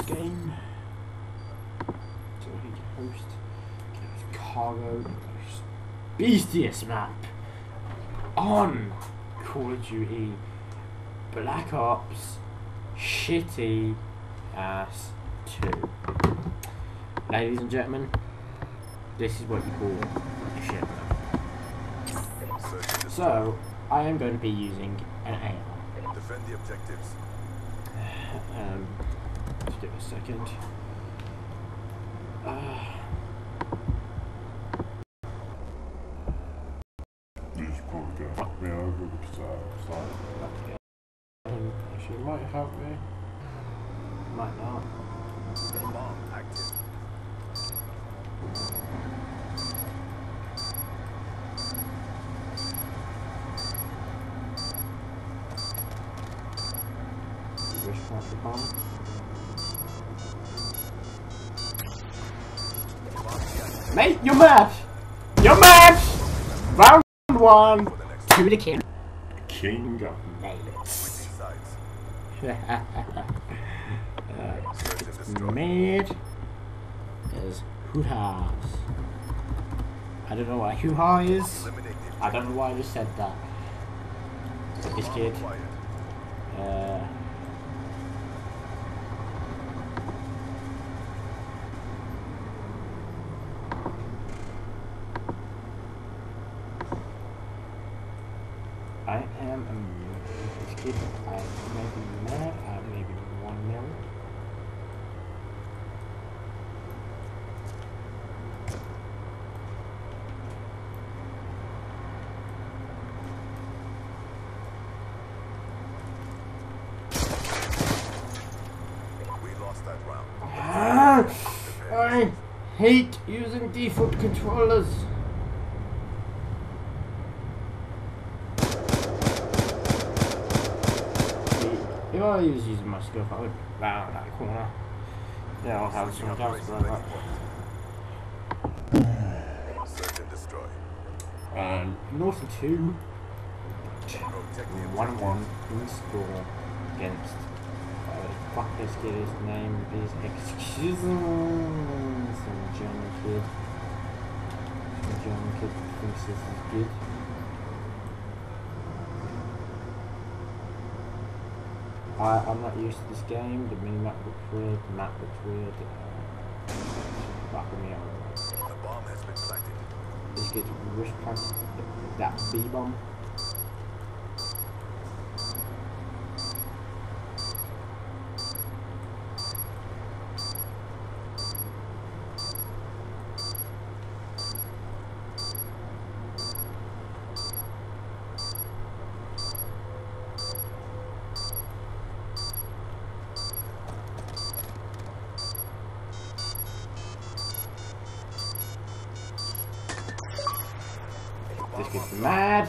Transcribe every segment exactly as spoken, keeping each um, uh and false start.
game. So he can host cargo beastiest map on Call of Duty Black Ops shitty ass two. Ladies and gentlemen, this is what you call a shit map. So I am going to be using an A R. Defend the objectives. Um, just give it a second. Uh, Fuck me over because I was like, um, actually, might help me. Might not. Bomb active. Wish for the bomb. Mate, you're mad! You're mad! Round one! To the king. king of Nails. Sides. uh, mad as hoo-ha's. I don't know what a hoo-ha is. I don't know why I just said that. This kid. Uh, I am a this kid. I may be mad. I may be one mil. We lost that round. Ah, I hate using default controllers. If I was using my scope, I would round that corner. Yeah, I'll have some else about that. Search and destroy. And Norton two, Protect the one one in score against. Uh, fuck this kid, his name is excuse me, some German kid. Some German kid thinks this is good. I, I'm not used to this game. The mini map looks weird, the map looks weird. Uh, fucking me up. The bomb has been planted. This gets rush planted. That B bomb. This kid's mad.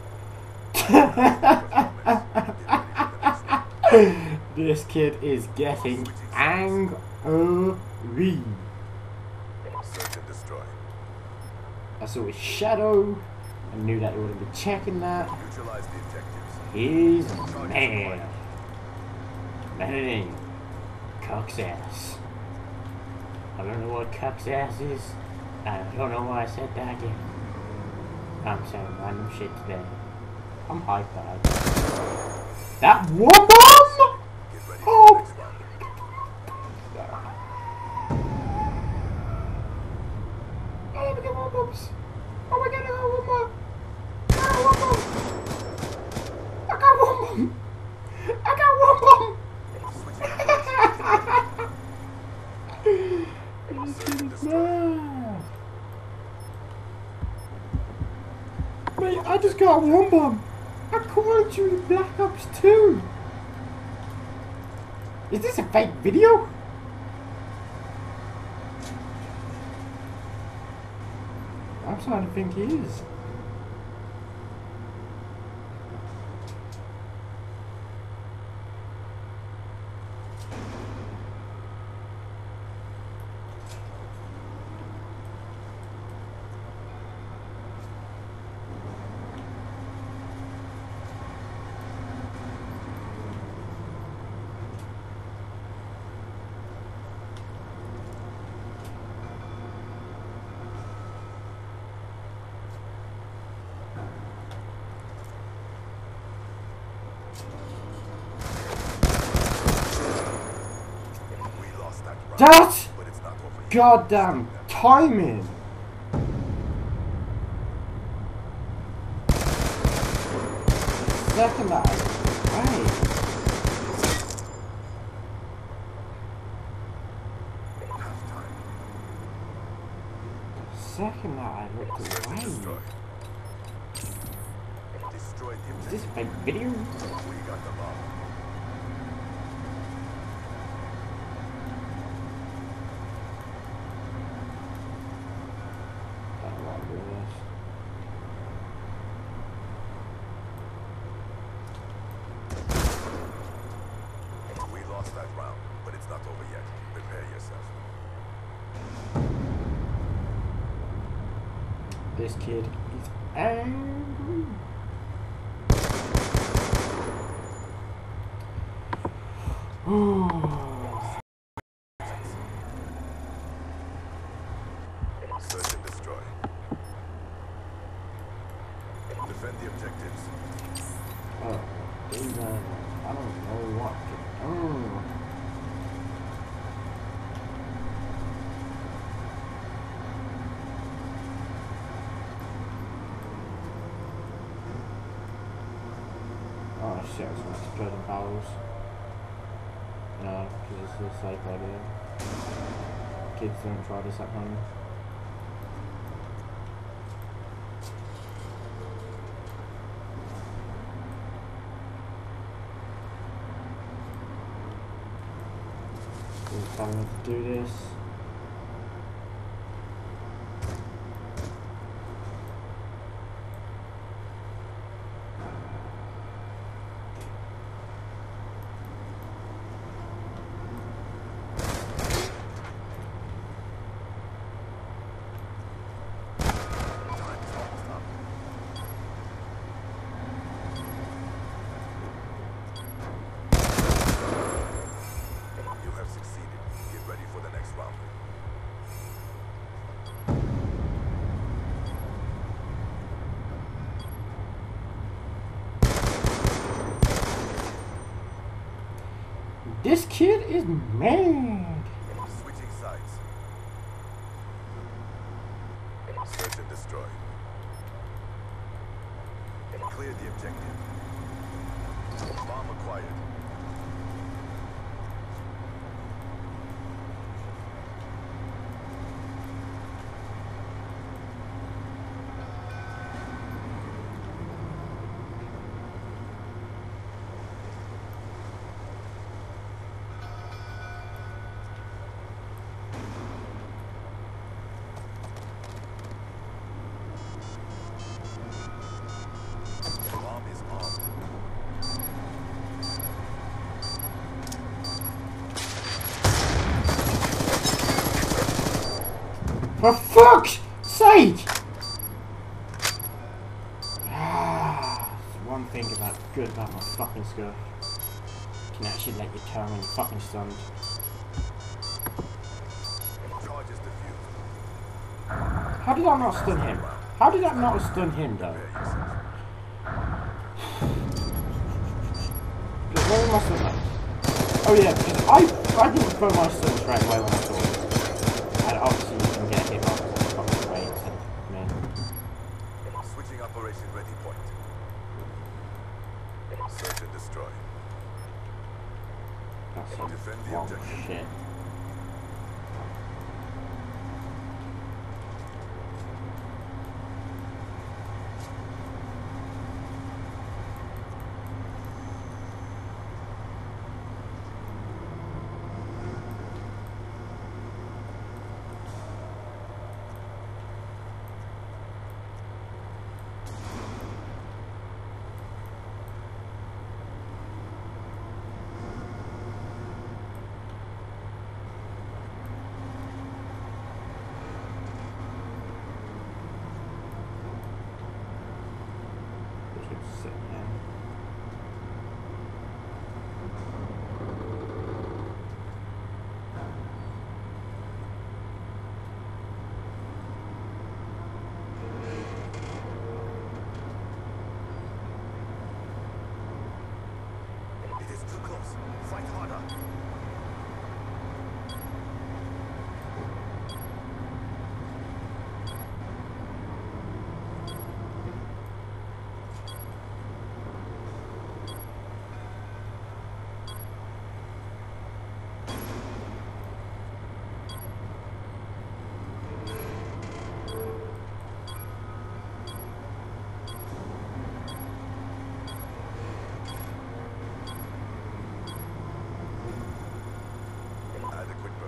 This kid is getting angry. Search and destroy. I saw his shadow. I knew that he would have been checking that. Neutralize the objectives. He's mad. Mad. Cock's ass. I don't know what cock's ass is. I don't know why I said that again. I'm saying random shit today. I'm hyped out. That one bomb! Get ready for Oh! the next round. Oh, we got one bombs! Oh my god, I got one more! I got one bomb! I got one bomb! I got one bomb! This is mad! Mate, I just got one bomb! I called you Black Ops two! Is this a fake video? I'm starting to think he is. That But it's not over yet. goddamn timing! Second that I right. Half-time. Second that I looked Search and away. destroy. Destroy the Is this objective. fake video? We got the bomb. I don't want to do this. We lost that round, but it's not over yet. Prepare yourself. This kid is angry. Search and destroy. Defend the objectives. Oh, these are, I don't know what to do. Oh shit, I was supposed to play the battles. No, because it's a safe idea. Kids don't try this at home. We're trying to do this. Time's almost up. You have succeeded. Get ready for the next round. This kid is mad. Switching sides. Search and destroy. Clear the objective. Bomb acquired. Bomb is armed. For fuck's sake! Ah, there's one thing about good about my fucking skill. You can actually let your tongue and fucking stunned. Charges defused. How did that not stun him? How did that not stun him though? Prepare yourself. Because where must have been? Oh yeah, because I I didn't throw my stun straight away when I saw it. And obviously you can get hit off the fucking way instead of me. Switching operation ready point. Search and destroy. That's some Defend the wrong objective. shit.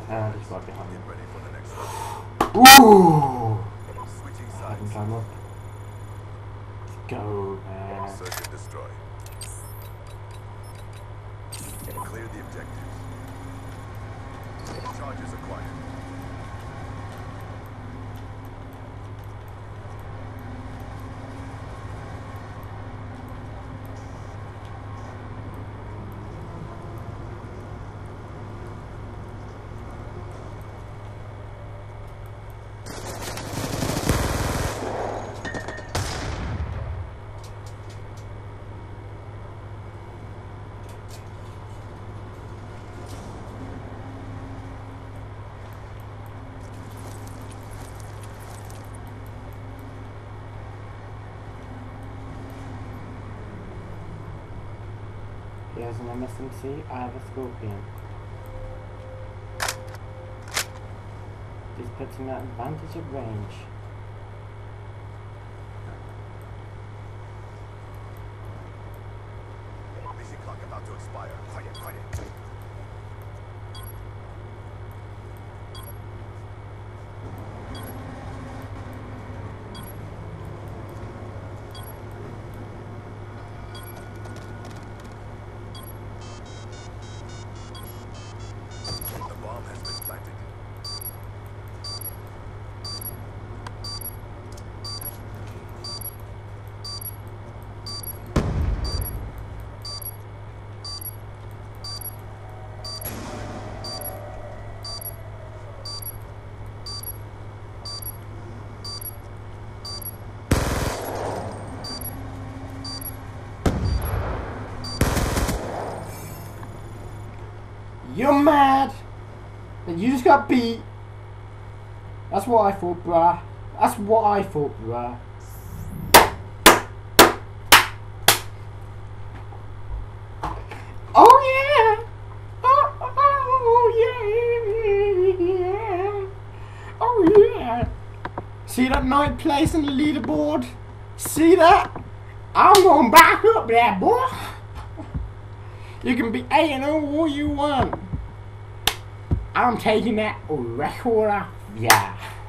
Uh, just right behind Get me. ready for the next round. Ooh! Switching I can sides. climb up. Let's go, man. Search and destroy. Clear the objectives. Charges acquired. He has an M S M C, I have a Scorpion. This puts him at advantage of range. Mission clock about to expire. Quiet, quiet. The bomb has been planted. You're mad that you just got beat. That's what I thought, bruh. That's what I thought, bruh. Oh yeah! Oh, oh yeah! Oh yeah! See that ninth place on the leaderboard? See that? I'm going back up there, boy. You can be A and O all you want. I'm taking that record off, yeah.